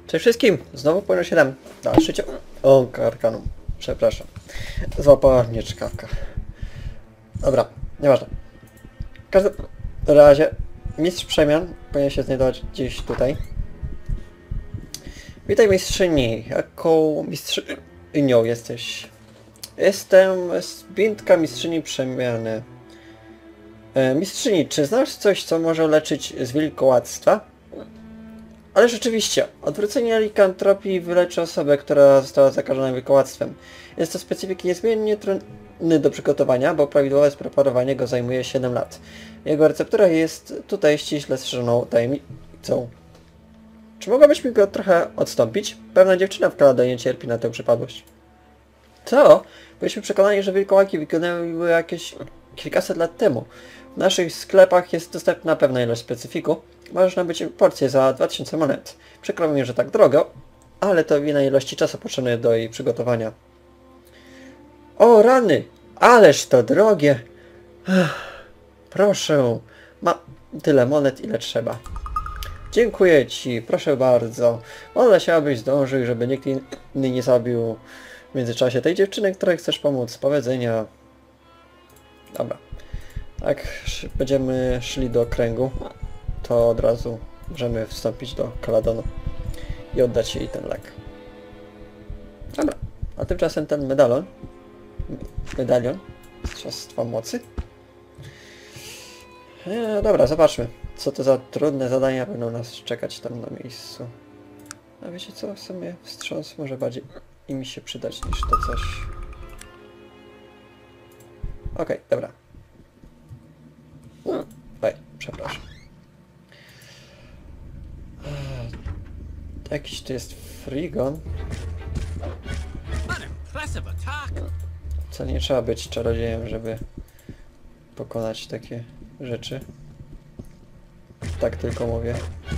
Cześć wszystkim! Znowu płynę 7. Dalszy ciąg. O, karkanu. Przepraszam. Złapała mnie czkawka. Dobra, nieważne. W każdym razie mistrz przemian powinien się znajdować gdzieś tutaj. Witaj mistrzyni. Jaką mistrzynią jesteś? Jestem zbintka mistrzyni przemiany. Mistrzyni, czy znasz coś, co może leczyć z wilkołactwa? Ale rzeczywiście, odwrócenie likantropii wyleczy osobę, która została zakażona wilkołactwem. Jest to specyfik niezmiennie trudny do przygotowania, bo prawidłowe spreparowanie go zajmuje 7 lat. Jego receptura jest tutaj ściśle strzeżoną tajemnicą. Czy mogłabyś mi go trochę odstąpić? Pewna dziewczyna w Kaladonie nie cierpi na tę przypadłość. Co? Byliśmy przekonani, że wilkołaki wyginęły jakieś kilkaset lat temu. W naszych sklepach jest dostępna pewna ilość specyfiku. Możesz nabyć porcję za 2000 monet. Przykro mi, że tak drogo, ale to wina ilości czasu potrzebnej do jej przygotowania. O rany! Ależ to drogie! Proszę, ma tyle monet, ile trzeba. Dziękuję ci, proszę bardzo. Modlę się, abyś zdążył, żeby nikt inny nie zabił w międzyczasie tej dziewczyny, której chcesz pomóc. Powodzenia. Dobra. Jak będziemy szli do kręgu, to od razu możemy wstąpić do Kaladonu i oddać jej ten lek. Dobra. A tymczasem ten medalion Mistrzostwa Mocy. Dobra, zobaczmy, co to za trudne zadania będą nas czekać tam na miejscu. A wiecie co, w sumie wstrząs może bardziej mi się przydać niż to coś. Okej, dobra. Oj, przepraszam. Jakiś tu jest Frigon. Co nie trzeba być czarodziejem, żeby pokonać takie rzeczy. Tak tylko mówię.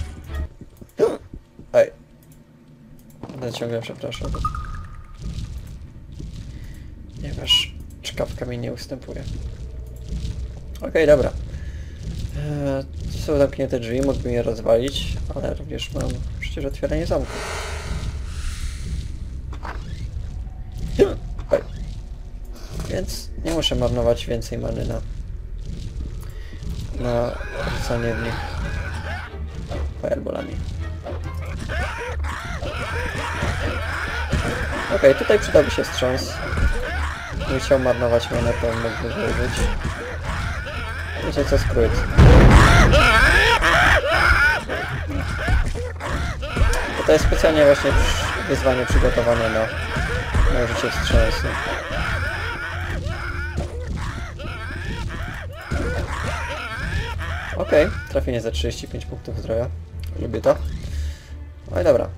Ej. Ale ciągle przepraszam. Ponieważ czkawka mi nie ustępuje. Okej, dobra. Tu są zamknięte drzwi, mógłbym je rozwalić, ale również mam przecież otwieranie zamku. Oj. Więc nie muszę marnować więcej many na rzucanie w nich fireballami. Okej, tutaj przydałby się wstrząs. Nie chciał marnować manę, to mógłby użyć. Wiecie co, skrót. To jest specjalnie właśnie wyzwanie przygotowane na użycie wstrząsu. Okej, trafienie za 35 punktów zdrowia. Lubię to. No i dobra.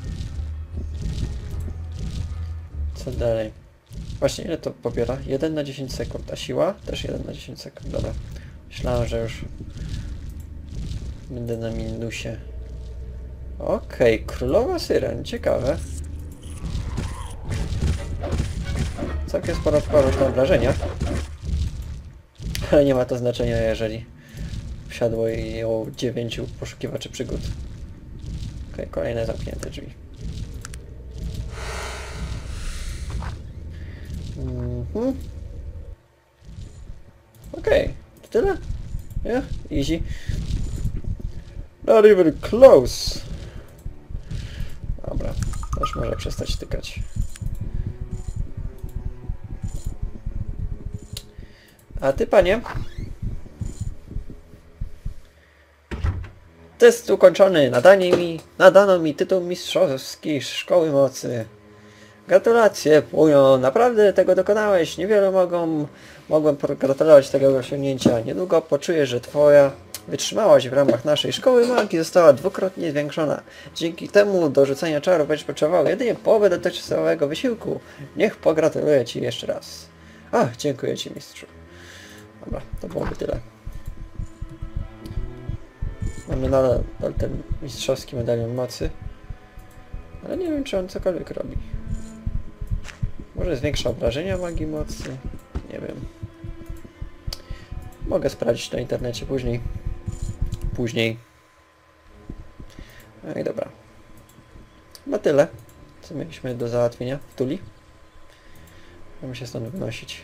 Co dalej? Właśnie ile to pobiera? 1 na 10 sekund, a siła? Też 1 na 10 sekund, dobra. Myślałem, że już będę na minusie. Okej, królowa syren, ciekawe. Całkiem sporo różne obrażenia. Ale nie ma to znaczenia, jeżeli wsiadło ją 9 poszukiwaczy przygód. Okej, kolejne zamknięte drzwi. Okej, to tyle? Yeah, easy. Not even close. Dobra, już może przestać tykać. A ty, panie? Test ukończony. Nadano mi tytuł mistrzowski Szkoły Mocy. Gratulacje, Pujo. Naprawdę tego dokonałeś. Niewielu mogłem pogratulować tego osiągnięcia. Niedługo poczujesz, że twoja wytrzymałość w ramach naszej szkoły magii została dwukrotnie zwiększona. Dzięki temu do rzucania czarów będziesz potrzebował jedynie połowę dotychczasowego wysiłku. Niech pogratuluję ci jeszcze raz. Ach, dziękuję ci, mistrzu. Dobra, to byłoby tyle. Mamy nadal ten mistrzowski medalion mocy. Ale nie wiem, czy on cokolwiek robi. Może zwiększa obrażenia magii mocy? Nie wiem. Mogę sprawdzić na internecie później. No i dobra. chyba tyle, co mieliśmy do załatwienia w Tuli. Możemy się stąd wnosić.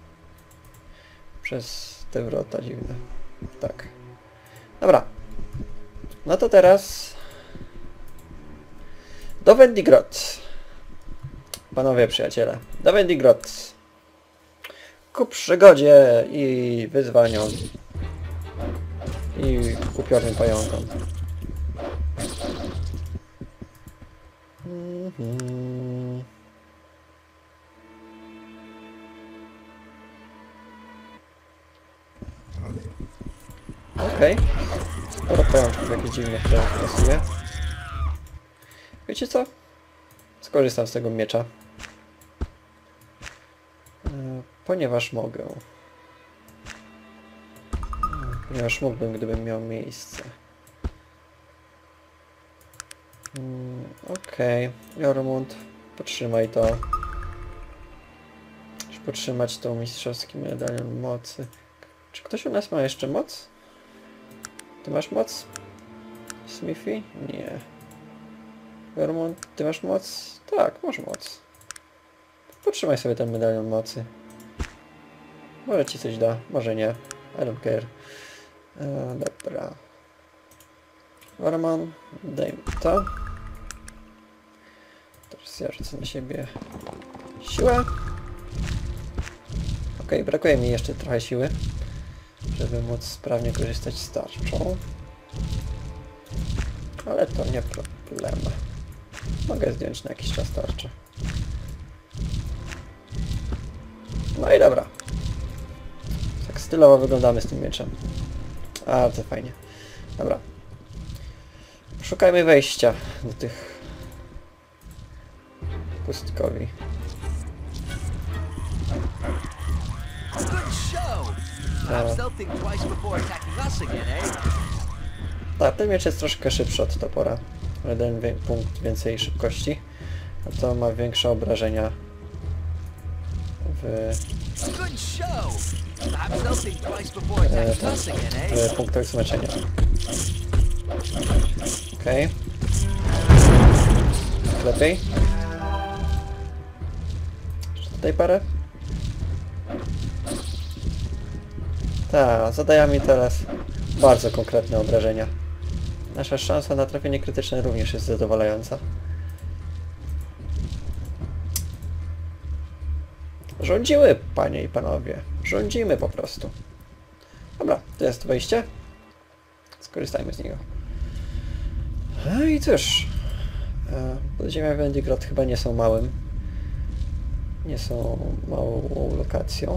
Przez te wrota dziwne. Tak. Dobra. No to teraz... do Vendigroth. Panowie przyjaciele. Do Vendigroth. Ku przygodzie i wyzwaniom. I upiornym pająkom. Okej. Sporo pajączków jakieś dziwne pasuje. Wiecie co? Skorzystam z tego miecza. Ponieważ mogę. Ponieważ mógłbym, gdybym miał miejsce. Okej. Jormund, potrzymaj to. Muszę potrzymać tą mistrzowski medalion mocy. Czy ktoś u nas ma jeszcze moc? Ty masz moc? Smithy? Nie. Jormund, ty masz moc? Tak, masz moc. Potrzymaj sobie ten medalion mocy. Może ci coś da, może nie. I don't care. Dobra. Warman, daj mi to. Teraz ja rzucę na siebie siłę. Okej, brakuje mi jeszcze trochę siły, żeby móc sprawnie korzystać z tarczą. Ale to nie problem. Mogę zdjąć na jakiś czas tarczę. No i dobra. Tak stylowo wyglądamy z tym mieczem. A, to fajnie. Dobra. Szukajmy wejścia do tych pustkowi. Tak, ten miecz jest troszkę szybszy od topora. Jeden punkt więcej szybkości. A to ma większe obrażenia w punktach zmęczenia. Okej. Lepiej. Jeszcze tutaj parę. Tak, zadaje mi teraz bardzo konkretne obrażenia. Nasza szansa na trafienie krytyczne również jest zadowalająca. Rządziły, panie i panowie. Rządzimy po prostu. Dobra, to jest wejście. Skorzystajmy z niego. No i cóż. Podziemia Vendigroth chyba nie są małym. Nie są małą lokacją.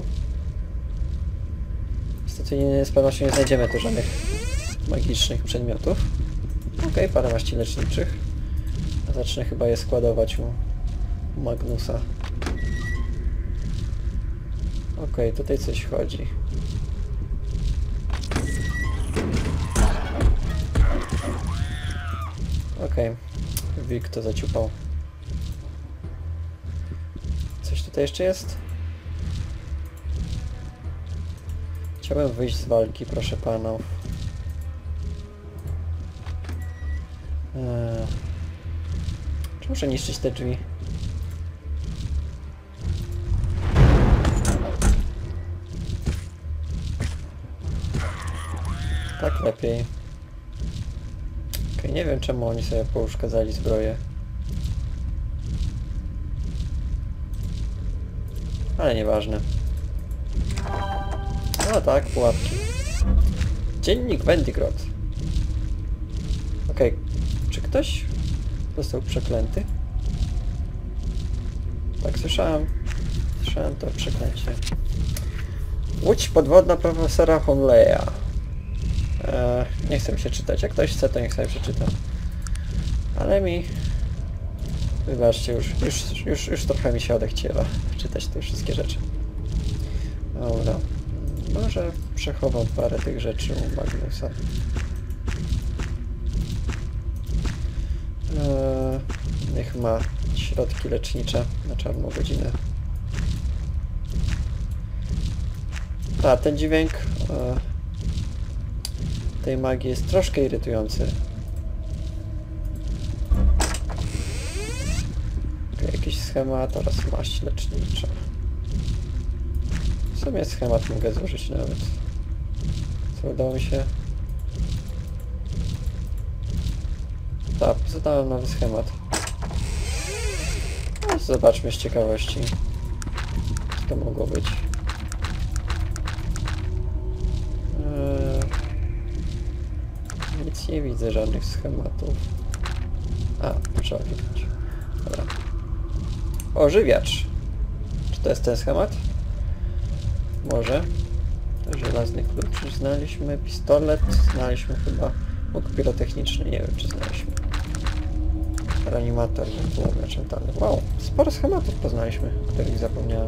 Niestety z pewnością nie znajdziemy tu żadnych magicznych przedmiotów. Okej, parę maści leczniczych. Zacznę chyba je składować u Magnusa. Okej, tutaj coś chodzi. Okej, Wik to zaciupał. Coś tutaj jeszcze jest? Chciałbym wyjść z walki, proszę panów. Czy muszę niszczyć te drzwi? Tak lepiej. Okej, nie wiem czemu oni sobie pouszkadzali zbroję. Ale nieważne. No tak, pułapki. Dziennik Vendigroth. Okej, czy ktoś został przeklęty? Tak, słyszałem. Słyszałem to przeklęcie. Łódź podwodna profesora Honleya. Nie chcę mi się czytać. Jak ktoś chce, to niech sobie przeczyta. Ale mi... Wybaczcie, już trochę mi się odechciewa czytać te wszystkie rzeczy. Dobra. Może przechowam parę tych rzeczy u Magnusa. Niech ma środki lecznicze na czarną godzinę. A, ten dźwięk tej magii jest troszkę irytujący. schemat oraz maść lecznicza. W sumie schemat mogę złożyć nawet. Co udało mi się? Tak, zadałem nowy schemat. No, zobaczmy z ciekawości, co to mogło być. Nic nie widzę, żadnych schematów. A, trzeba kliknąć. Dobra. Ożywiacz. Czy to jest ten schemat? Może. To żelazny klucz znaleźliśmy. Pistolet znaleźliśmy chyba. Łuk pirotechniczny. Nie wiem, czy znaleźliśmy. Reanimator. Miecz mentalny. Wow. Sporo schematów poznaliśmy, których zapomniałem.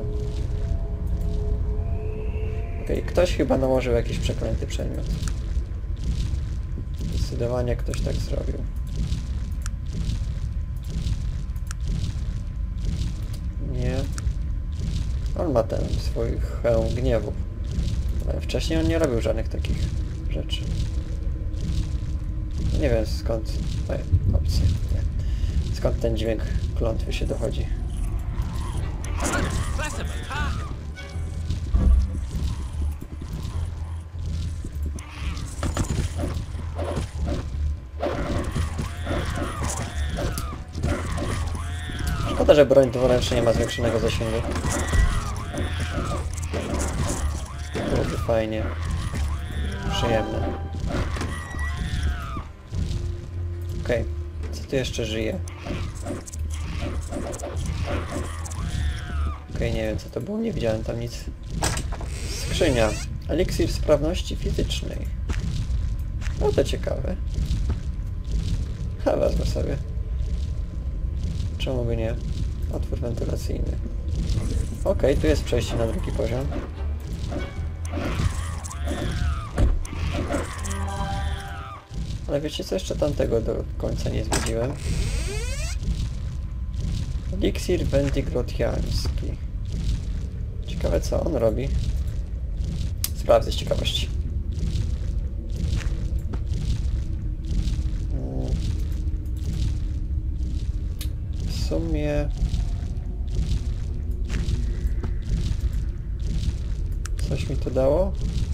Okej, ktoś chyba nałożył jakiś przeklęty przedmiot. Zdecydowanie ktoś tak zrobił. Nie. On ma ten swój hełm gniewu. Ale wcześniej on nie robił żadnych takich rzeczy. Nie wiem skąd... opcje. Nie. Skąd ten dźwięk klątwy się dochodzi. Szkoda, że broń dwuręczna nie ma zwiększonego zasięgu. Byłoby fajnie. Przyjemne. Okej. Co tu jeszcze żyje? Okej, nie wiem co to było. Nie widziałem tam nic. Skrzynia. Eliksir sprawności fizycznej. No to ciekawe. Wezmę sobie. Czemu by nie? Otwór wentylacyjny. Okej, tu jest przejście na drugi poziom. Ale wiecie co? Jeszcze tamtego do końca nie zwiedziłem. Eliksir wendigrotiański. Ciekawe co on robi. Sprawdzę z ciekawości. W sumie... Coś mi to dało?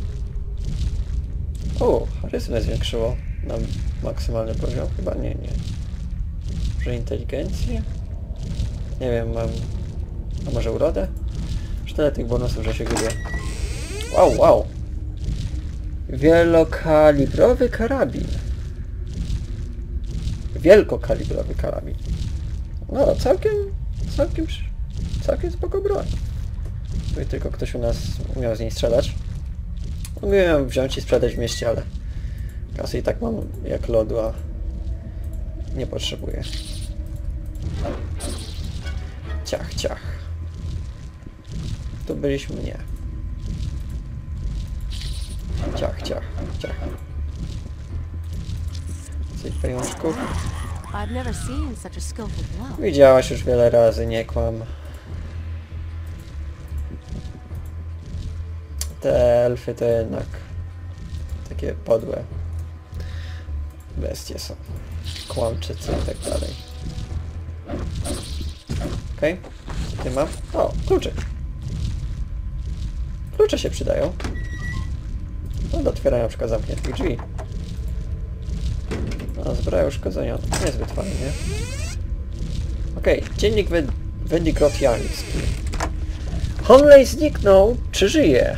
O, charyzmę zwiększyło na maksymalny poziom. Chyba nie. Może inteligencję? Nie wiem, mam... A może urodę? Już tyle tych bonusów, że się gubię. Wow! Wielokalibrowy karabin. Wielkokalibrowy karabin. No, całkiem spoko broń. Gdyby tylko ktoś u nas umiał z niej strzelać. Mógłbym ją wziąć i sprzedać w mieście, ale kasy i tak mam jak lodu, a nie potrzebuję. Ciach. Tu byliśmy, nie. Ciach. Coś pajączków. Widziałaś już wiele razy, nie kłam. Te elfy to jednak takie podłe bestie są. Kłamczycy i tak dalej. Okej. Co ty mam? O, klucze. Klucze się przydają. No, do otwierania na przykład zamkniętych drzwi. No, zbroja uszkodzenia. Niezbyt fajnie. Okej, dziennik wendigrotiański. Honley zniknął. Czy żyje?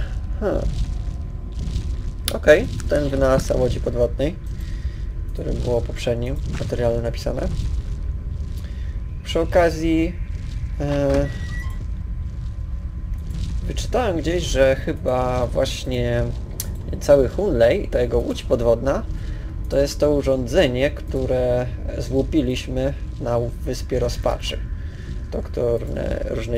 Okej, ten wynalazca łodzi podwodnej, w którym było w poprzednim materiale napisane. Przy okazji wyczytałem gdzieś, że chyba właśnie cały Honley, ta jego łódź podwodna, to jest to urządzenie, które złupiliśmy na Wyspie Rozpaczy. To, które różne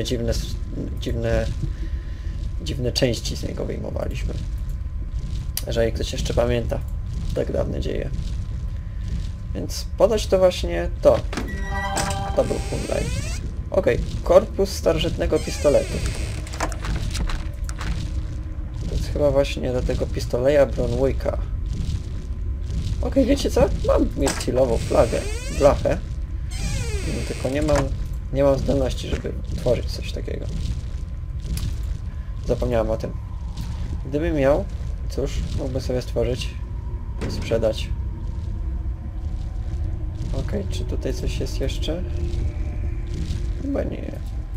dziwne części z niego wyjmowaliśmy. Jeżeli ktoś jeszcze pamięta tak dawne dzieje. Więc podać to właśnie to. To był Honley. Okej, korpus starożytnego pistoletu. To jest chyba właśnie do tego pistoleja Bronwicka. Okej, wiecie co? Mam mirtilową blachę. Tylko nie mam Nie mam zdolności, żeby tworzyć coś takiego. Zapomniałem o tym. Gdybym miał, cóż, mógłbym sobie stworzyć i sprzedać. Okej, czy tutaj coś jest jeszcze? Chyba nie.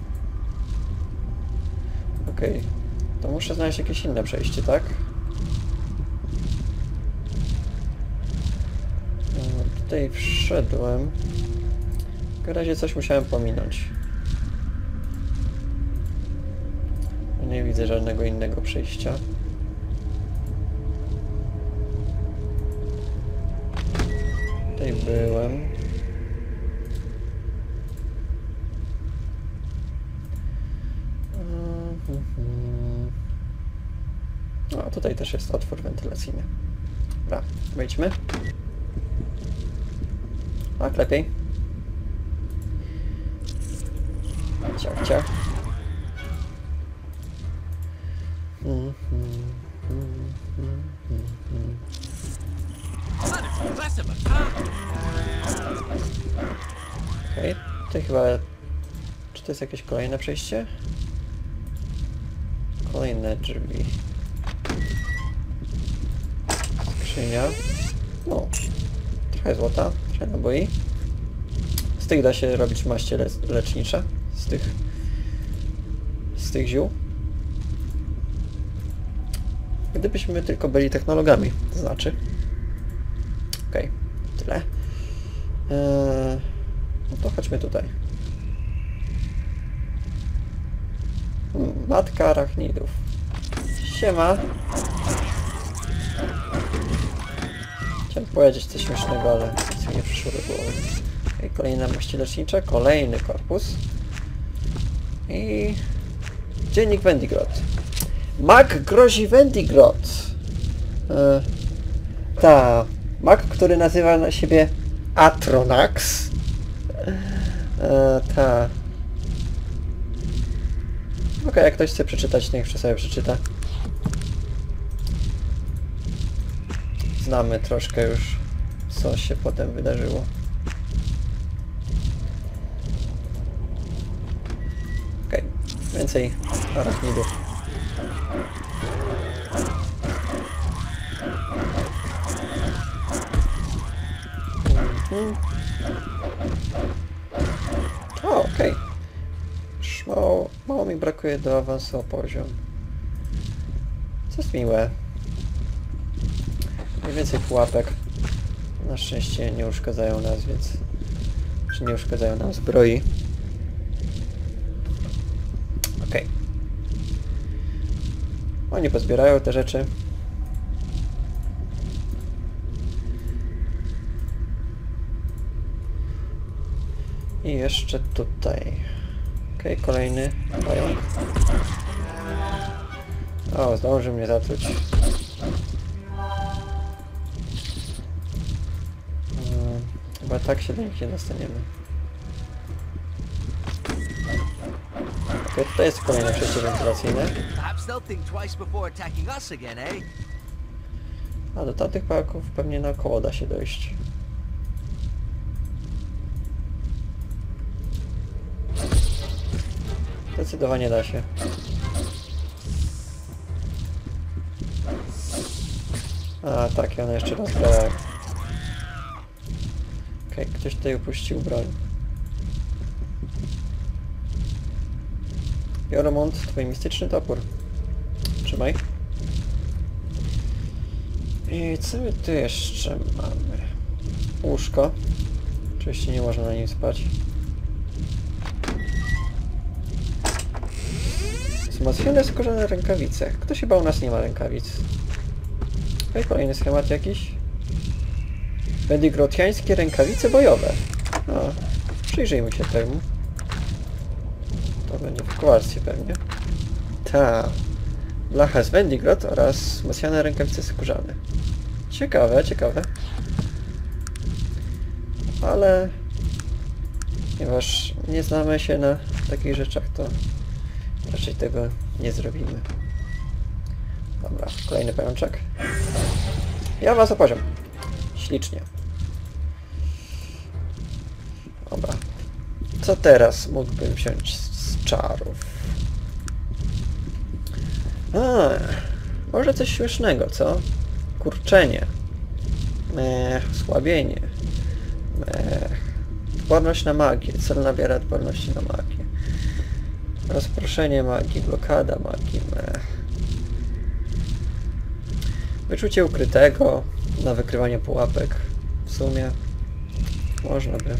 Okej, to muszę znaleźć jakieś inne przejście, tak? Tutaj wszedłem. W razie coś musiałem pominąć. Nie widzę żadnego innego przejścia. Tutaj byłem. No, a tutaj też jest otwór wentylacyjny. Dobra, wejdźmy. Tak, lepiej. Ciach, ciach. Okej, tutaj chyba... Czy to jest jakieś kolejne przejście? Kolejne drzwi. Skrzynia. No. Trochę złota, trochę naboi. Z tych da się robić maście lecznicze. Z tych ziół. Gdybyśmy tylko byli technologami, to znaczy. Okej, tyle. No to chodźmy tutaj. Matka arachnidów. Siema. Chciałem powiedzieć coś śmiesznego, ale nic mi nie przyszło do głowy. Okay, kolejne maści lecznicze, kolejny korpus. I... Dziennik Wendigroth. Mag grozi Wendigroth. Mag, który nazywa na siebie Atronax. Okej, jak ktoś chce przeczytać, niech sobie przeczyta. Znamy troszkę już, co się potem wydarzyło. Okej, więcej arachnidów. O, okej. Już mało mi brakuje do awansu o poziom. Co jest miłe. Mniej więcej pułapek. Na szczęście nie uszkadzają nas, więc... Czy nie uszkadzają nam zbroi. Okej. Oni pozbierają te rzeczy. I jeszcze tutaj. Okej, kolejny pająk. O, zdążył mnie zatruć. Chyba tak się do nich nie dostaniemy. Okej, tutaj jest kolejne przejście wentylacyjne. A do tamtych pająków pewnie naokoło da się dojść. Zdecydowanie da się. A tak, i one jeszcze rozbrajają. Okej, ktoś tutaj upuścił broń. Jormund, twój mistyczny topór. Trzymaj. I co my tu jeszcze mamy? Łóżko. Oczywiście nie można na nim spać. Wzmocnione skórzane rękawice. Ktoś chyba u nas nie ma rękawic. Okej, kolejny schemat jakiś. Wendigrothiańskie rękawice bojowe. No, przyjrzyjmy się temu. To będzie w kwarcie pewnie. Blacha z Wendigroth oraz wzmocnione rękawice skórzane. Ciekawe, ciekawe. Ale... Ponieważ nie znamy się na takich rzeczach, to raczej tego nie zrobimy. Dobra, kolejny pajączek. Ja was o poziom. Ślicznie. Dobra. Co teraz mógłbym wziąć z czarów? Może coś śmiesznego, co? Kurczenie. Osłabienie. Odporność na magię. Cel nabiera odporności na magię. Rozproszenie magii. Blokada magii. Wyczucie ukrytego. Na wykrywanie pułapek. W sumie można by.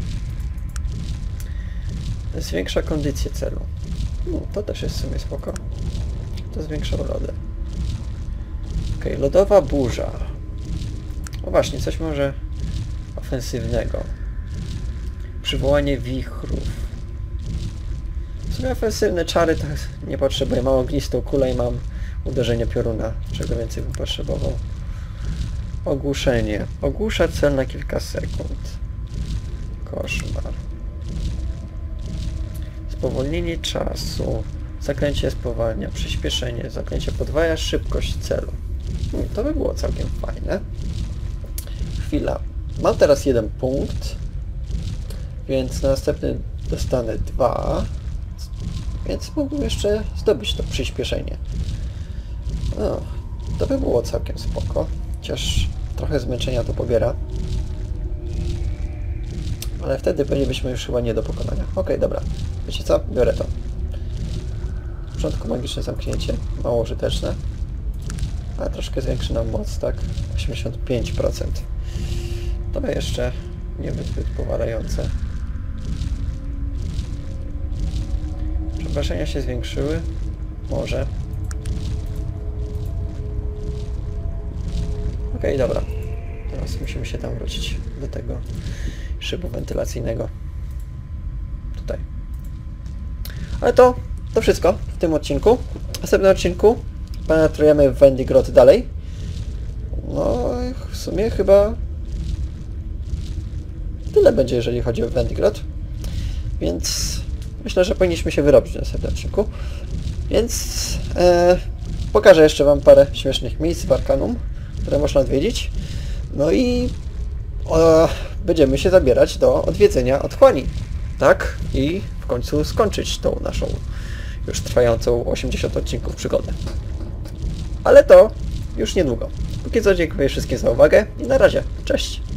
Zwiększa kondycję celu. To też jest w sumie spoko. To zwiększa urodę. Okej, lodowa burza. O właśnie, coś może ofensywnego. Przywołanie wichrów. W sumie ofensywne czary to nie potrzebuję. Mam ognistą kulę i mam uderzenie pioruna. Czego więcej bym potrzebował. Ogłuszenie. Ogłusza cel na kilka sekund. Koszmar. Spowolnienie czasu. Zaklęcie spowalnia. Przyspieszenie. Zaklęcie podwaja szybkość celu. To by było całkiem fajne. Chwila. Mam teraz 1 punkt. Więc na następny dostanę 2. Więc mógłbym jeszcze zdobyć to przyspieszenie. To by było całkiem spoko. Chociaż trochę zmęczenia to pobiera. Ale wtedy bylibyśmy już chyba nie do pokonania. Okej, dobra. Wiecie co? Biorę to. W początku magiczne zamknięcie. Mało użyteczne. Ale troszkę zwiększy nam moc, tak? 85%. To jeszcze nie zbyt powalające. Przepraszenia się zwiększyły. Może. Okej, dobra. Teraz musimy się tam wrócić do tego szybu wentylacyjnego. Tutaj. Ale to wszystko w tym odcinku. W następnym odcinku penetrujemy w Vendigroth dalej. No, w sumie chyba tyle będzie, jeżeli chodzi o Vendigroth. Więc myślę, że powinniśmy się wyrobić w następnym odcinku. Więc pokażę jeszcze Wam parę śmiesznych miejsc w Arcanum, które można odwiedzić. No i będziemy się zabierać do odwiedzenia otchłani. Tak? I w końcu skończyć tą naszą już trwającą 80 odcinków przygodę. Ale to już niedługo. Póki co dziękuję wszystkim za uwagę i na razie. Cześć!